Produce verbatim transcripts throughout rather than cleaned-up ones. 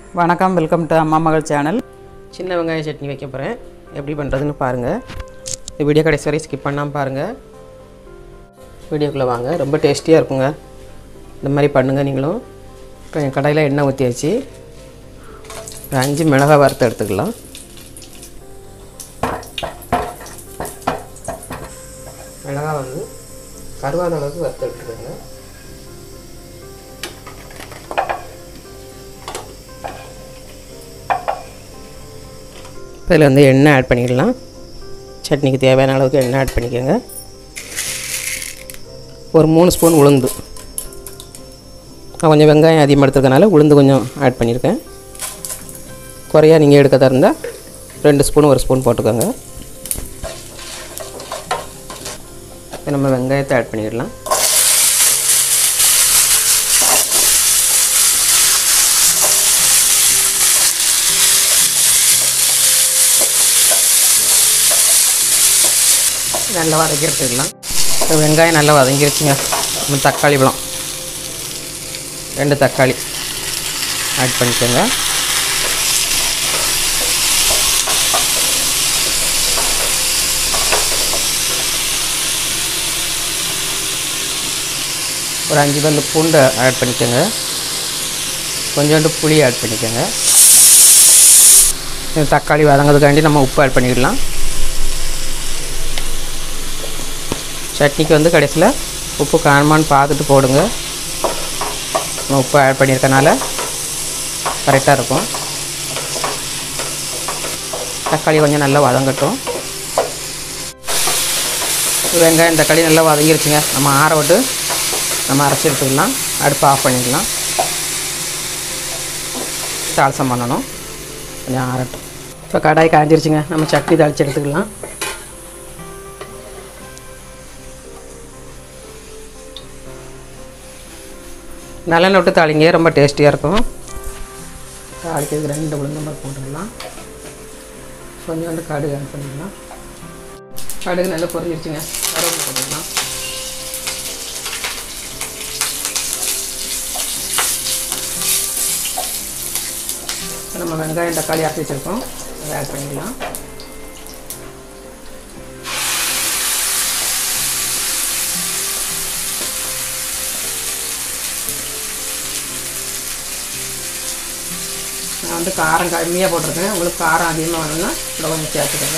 வணக்கம், welcome to அம்மா மகள் சேனல். சின்ன வெங்காய சட்னி வைக்க போகிறேன். எப்படி பண்ணுறதுன்னு பாருங்கள். இந்த வீடியோ கடைசி வரை ஸ்கிப் பண்ணாமல் பாருங்கள். வீடியோக்குள்ளே வாங்க. ரொம்ப டேஸ்டியாக இருக்குங்க. இந்த மாதிரி பண்ணுங்கள் நீங்களும். இப்போ என் கடையில் எண்ணெய் ஊற்றியாச்சு. ஒரு அஞ்சு மிளகாய் வறுத்து எடுத்துக்கலாம். மிளகாய் வந்து கருவாத அளவுக்கு வறுத்து எடுத்துக்கோங்க. இப்போ இதில் வந்து எண்ணெய் ஆட் பண்ணிக்கலாம். சட்னிக்கு தேவையான அளவுக்கு எண்ணெய் ஆட் பண்ணிக்கோங்க. ஒரு மூணு ஸ்பூன் உளுந்து. நான் கொஞ்சம் வெங்காயம் அதிகமாக எடுத்துருக்கனால உளுந்து கொஞ்சம் ஆட் பண்ணியிருக்கேன். குறையா நீங்கள் எடுக்கதா இருந்தால் ரெண்டு ஸ்பூன் ஒரு ஸ்பூன் போட்டுக்கோங்க. இப்போ நம்ம வெங்காயத்தை ஆட் பண்ணிடலாம். நல்லா வதக்கி எடுத்துக்கலாம். இப்போ வெங்காயம் நல்லா வதங்கிருச்சுங்க. நம்ம தக்காளி பழம் ரெண்டு தக்காளி ஆட் பண்ணிக்கோங்க. ஒரு அஞ்சு பல்லு பூண்டு ஆட் பண்ணிக்கோங்க. கொஞ்சோண்டு புளி ஆட் பண்ணிக்கோங்க. தக்காளி வதங்கிறதுக்காண்டி நம்ம உப்பு ஆட் பண்ணிக்கலாம். சட்னிக்கு வந்து கடைசியில் உப்பு காணுமான்னு பார்த்துட்டு போடுங்க. நம்ம உப்பு ஆட் பண்ணியிருக்கனால கரெக்டாக இருக்கும். தக்காளி கொஞ்சம் நல்லா வதங்கட்டும். வெங்காயம் தக்காளி நல்லா வதங்கிருச்சுங்க. நம்ம ஆற விட்டு நம்ம அரைச்சி எடுத்துக்கலாம். அடுப்பு ஆஃப் பண்ணிக்கலாம். தாளிசம் பண்ணணும். கொஞ்சம் ஆறட்டும். இப்போ கடாய் காய்ஞ்சிருச்சுங்க. நம்ம சட்னி தாளித்து எடுத்துக்கலாம். நல்லெண்ணெய் விட்டு தாளிங்க, ரொம்ப டேஸ்டியாக இருக்கும். தாளிக்கிறதுக்கு ரெண்டு உளுந்தம் பருப்பு போட்டுக்கலாம். கொஞ்சம் வந்து கடுகு ஆட் பண்ணிக்கலாம். கடுகு நல்லா பொரிஞ்சிருச்சுங்க. கருவேப்பிலை போட்டுக்கலாம். நம்ம வெங்காயம் தக்காளி ஆட்டி வச்சுருக்கோம், அதை ஆட் பண்ணிக்கலாம். நான் வந்து காரம் கம்மியாக போட்டிருக்கேன். உங்களுக்கு காரம் அதிகமாக வேணும்னா இதில் கொஞ்சம் சேர்த்துக்கோங்க.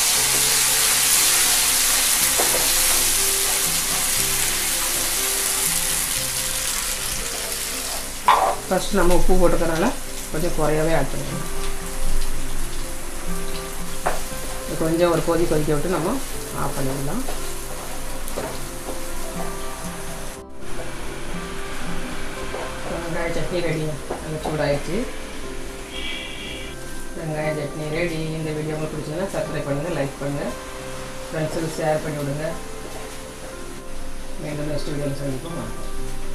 ஃபஸ்ட்டு நம்ம உப்பு போட்டுக்கிறனால கொஞ்சம் குறையவே ஆட் பண்ணிக்கலாம். கொஞ்சம் ஒரு கொதி கொதிக்க விட்டு நம்ம ஆஃப் பண்ணிடலாம். வெங்காய சட்னி ரெடி. நல்லா சூடாகிடுச்சு. வெங்காய சட்னி ரெடி. இந்த வீடியோ உங்களுக்கு பிடிச்சதுன்னா சப்ஸ்கிரைப் பண்ணுங்கள், லைக் பண்ணுங்கள், ஃப்ரெண்ட்ஸுக்கு ஷேர் பண்ணி விடுங்க. மீண்டும் நெக்ஸ்ட் வீடியோவில் சந்திப்போம்.